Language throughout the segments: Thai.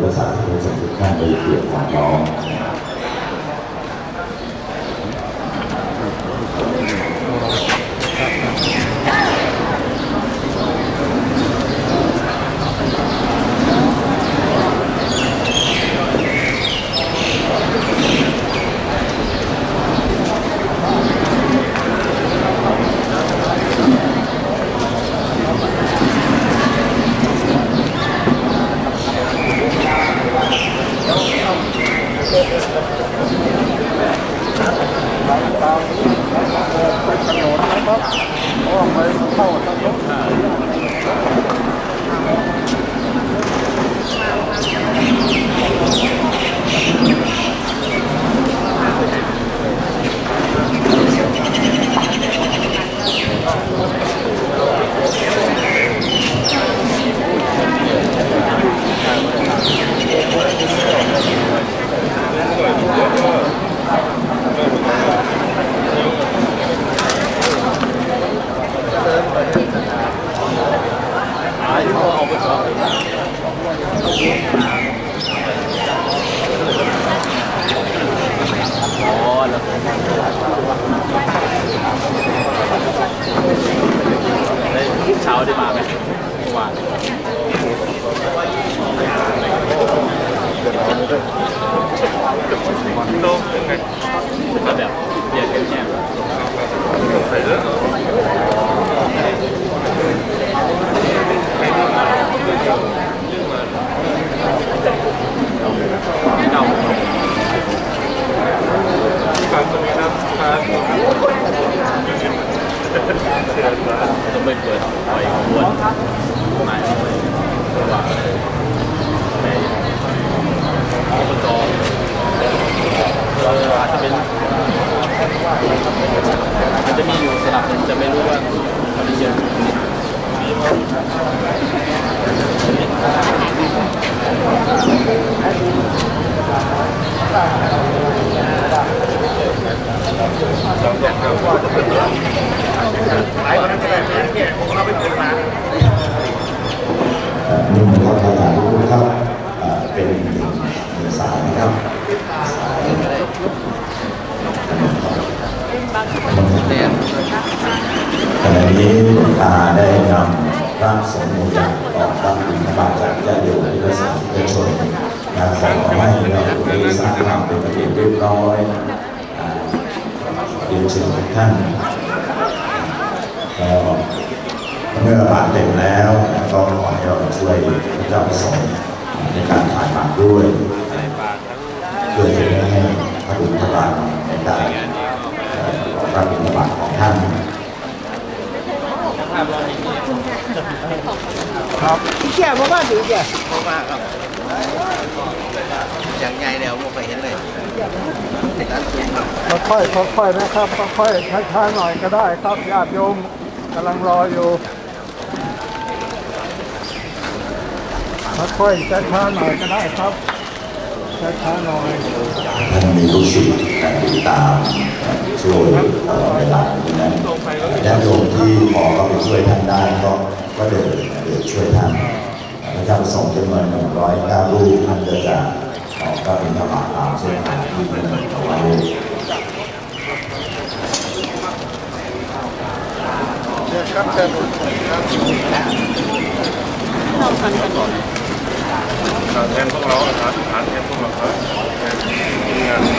ทศาสนิกชนทุกท่านโดยเกียรติของน้องเช้าได้มาไหมเมื่อวานโต้ก็แบบเบียดกันแค่ใส่เรื่องจะไม่เปิดปล่อยขบวนมาระหว่างในอบจอาจจะเป็นมันจะมีอยู่สลับจะไม่รู้ว่ามันเยอะนี่นะครับอาจารย์ทุกท่านเป็นสายนะครับสายขณะนี้หลวงตาได้นำร่างสมมุติออกรับบิณฑบาตจากญาติโยมพุทธศาสนิกชนขอให้เราได้สร้างธรรมเป็นระเบียบเรียบร้อยเรียนเชิญทุกท่านเมื่อบาตรเต็มแล้วก็ขอให้เราช่วยพระเจ้าประสงค์ในการถ่ายบาตรด้วยเพื่อจะได้ให้พระบุญพลานในการรับบิณฑบาตของท่านครับพี่แก่มาบ้านหรือแก่มาครับอย่างใหญ่เนี่ยผมไปเห็นเลยค่อยๆนะครับค่อยๆช้าๆหน่อยก็ได้ครับญาติโยมกำลังรออยู่ค่อยๆช้าๆหน่อยก็ได้ครับช้าๆหน่อยท่านมีลูกศิษย์ติดตามช่วยตลอดเวลานั้นญาติโยมที่พอเข้าไปช่วยท่านได้ก็เดินช่วยท่านพระเจ้าส่งจำนวน109 รูปท่านก็จะออกก็เป็นธรรมะตามเส้นทางที่กำหนดเอาไว้ครับเชิญเราทำกันก่อนแทนพวกเราครับแทนพวกเราครับงาน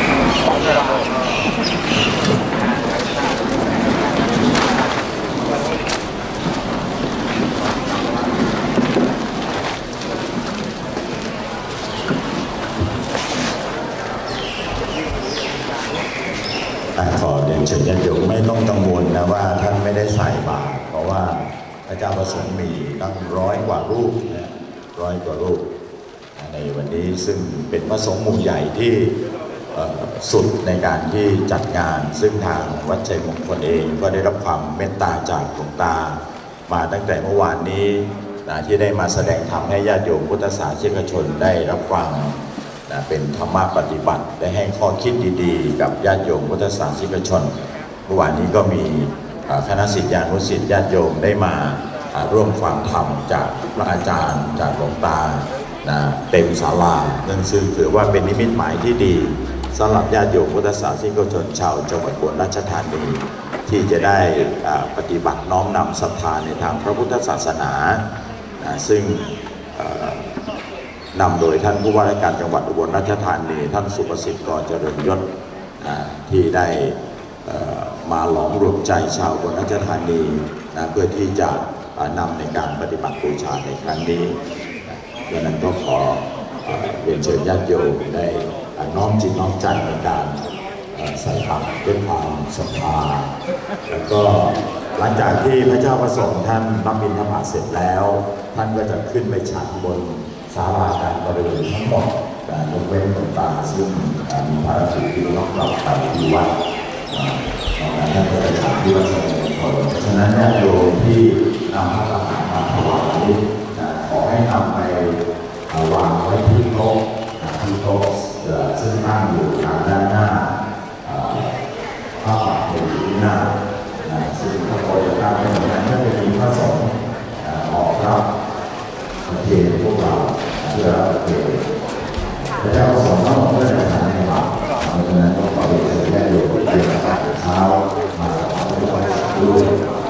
ขอเรียนเชิญญาติโยมไม่ต้องกังวลนะว่าท่านไม่ได้ใส่บาตรเพราะว่าพระเจ้าประสงค์มีตั้ง100 กว่ารูป100 กว่ารูปในวันนี้ซึ่งเป็นพระสงฆ์หมู่ใหญ่ที่สุดในการที่จัดงานซึ่งทางวัดชัยมงคลเองก็ได้รับความเมตตาจากหลวงตามาตั้งแต่เมื่อวานนี้ที่ได้มาแสดงธรรมให้ญาติโยมพุทธศาสนิกชนได้รับฟังเป็นธรรมะปฏิบัติได้ให้ข้อคิดดีๆกับญาติโยมพุทธศาสนิกชนเมื่อวานนี้ก็มีคณะศิษยานุศิษย์ญาติโยมได้มาร่วมฟังธรรมจากพระอาจารย์จากหลวงตานะเต็มศาลานั่นซึ่งถือว่าเป็นนิมิตหมายที่ดีสำหรับญาติโยมพุทธศาสนิกชนชาวจังหวัดอุบลราชธานีที่จะได้ปฏิบัติน้อมนำศรัทธาในทางพระพุทธศาสนาซึ่งนำโดยท่านผู้ว่าราชการจังหวัดอุบลราชธานีท่านสุประสิทธิ์กรเจริญยศที่ได้มาหลอมรวมใจชาวอุบลราชธานีเพื่อที่จะนำในการปฏิบัติบูชาในครั้งนี้ดังนั้นก็ขอเรียนเชิญญาติโยมได้น้อมจิตน้อมใจในการใส่บาตรด้วยความศรัทธาแล้วก็หลังจากที่พระเจ้าประสงค์ท่านรับบิณฑบาตเสร็จแล้วท่านก็จะขึ้นไปฉันบนศาลาการประเรียนทั้งหมดยกเว้นหลวงตาซึ่งมีภารกิจที่ต้องกลับไปที่วัดท่านก็จะฉันที่วัดสมุทรสาครเพราะฉะนั้นญาติโยมที่นำพระอาหารมาถวายขอให้นำไปวางไว้ที่โต๊ะซึ่งตั้งอยู่ทางด้านหน้าพระบาทเป็นที่หน้าซึ่งพระโพธิตั้งเป็นอย่างนั้นก็จะมีพระสงฆ์ออกรับประเทศพวกเราเพื่อประเทศพระเจ้าประสงค์ทั้งหมดเพื่อจะทำในบาตรเพราะฉะนั้นก็ขอเรียนเชิญญาติโยมเรียนตั้งแต่เช้ามาถวายพระพรด้วย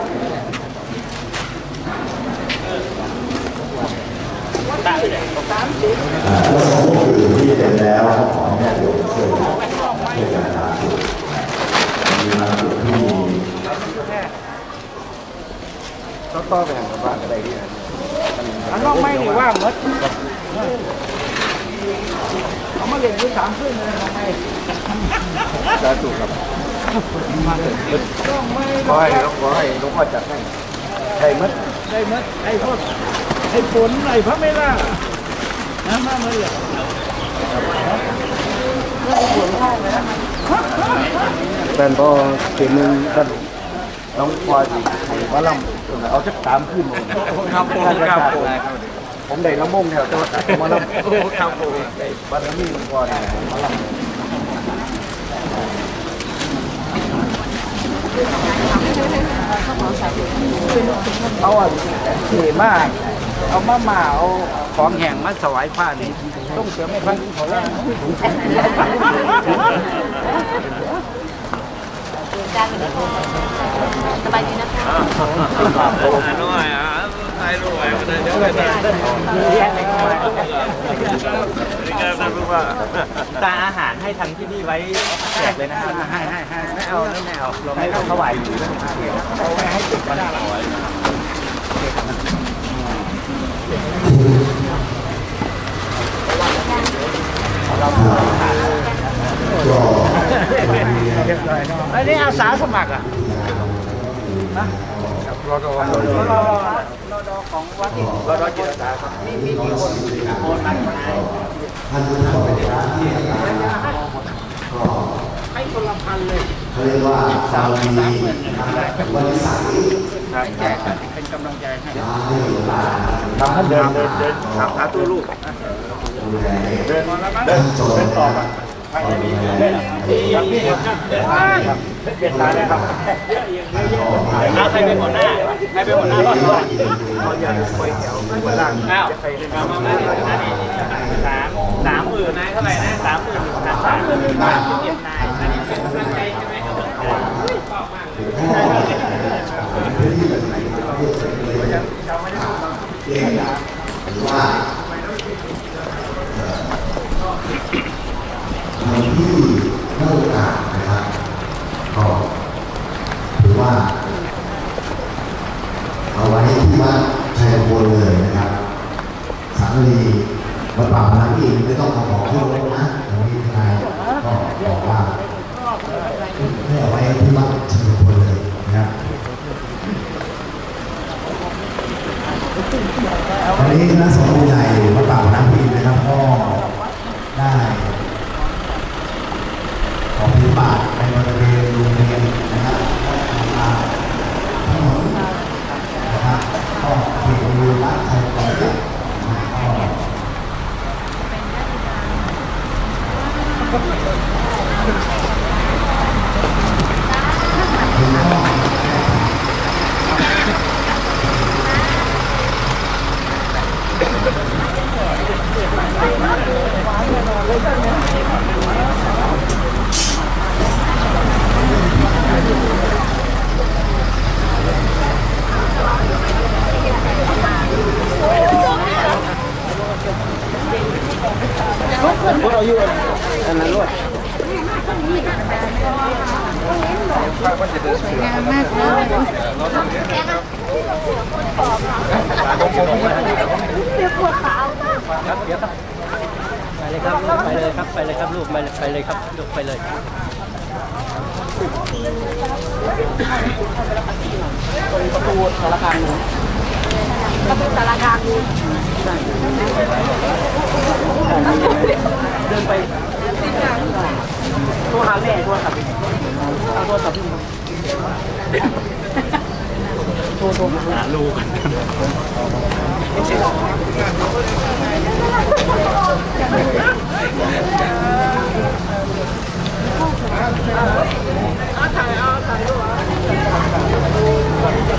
ก็สมมติที่เสร็จแล้วขอให้ญาติโยมช่วยกันสาธุมีมาจุดที่มีต่อไปทางบ้านอะไรดีอันนอกไม่หรือว่าเมื่อเอามาเรียนที่3 ขึ้นเลยทำไมจะถูกครับขอให้หลวงพ่อจัดให้ได้มัดไอ้พวกไอ้ฝนไอ้พระไม่ล่าน้ำมาเมื่อไหร่เป็นพอเขียนนึงท่านน้องพอดีว่าลำเอาสัก3 ขึ้นครับผมได้ละม่งแถวตัวมาลำครับบารมีมันพอเนี่ยมาลำเอาเท่มากเอามาเอาของแห้งมาถวายพระนี่ต้องเสริมให้พระเขาแล้วสบายดีนะคะตาอาหารให้ทางที่นี่ไว้แจกเลยนะครับให้ไม่เอาเราไม่ต้องถวายอยู่เราให้ติดก็ได้ก็อันนี้อาสาสมัครอ่ะรอดของวัดรอดจิตอาสาครับมีกี่คนโอนมาท่านผู้ชมเป็นร้านที่ให้คนละพันเลยเขาเรียกว่า 30,000 วันที่3 แจกเป็นกำลังใจให้ทำให้เดินหาตัวลูกเดินต่อมาใครจะมีเล่นครับพี่ครับเด็ดตายเลยครับใครเป็นหัวหน้ารอดด้วยเขาอยากไปแถวไปล่างจะไปเล่นมาไม่ได้อันนี้30,000นายเท่าไหร่นะ30,000บาทเก็บนายอันนี้เป็นกำลังใจใช่ไหมครับว่าที่เล่าโอกาสนะครับก็ถือว่าเอาไว้ที่วัดชัยมงคลเลยนะครับสามลีวัดป่าพนังอินไม่ต้องขอขึ้นรถนะตรงนี้ทนายก็บอกว่าให้เอาไว้ที่วัดชัยมงคลเลยนะครับวันนี้คณะสงฆ์ใหญ่วัดป่าพนังอินนะครับก็ได้ขอพิบาตในบริเวณโรงเรียนนะครับถนนนะครับก็เขตบริเวณวัดชัยมงคลก็เราอยู่อันนั้นด้วยสวยงามมากเลยเรียกว่าขาวไปเลยครับไปเลยครับไปเลยครับลูกไปเลยครับลูกไปเลยตรงประตูสารกลางนู้นประตูสารกลางนู้นเดินไปโทรหาแม่โทรศัพท์เอาโทรศัพท์โทรหาลูกถ่าย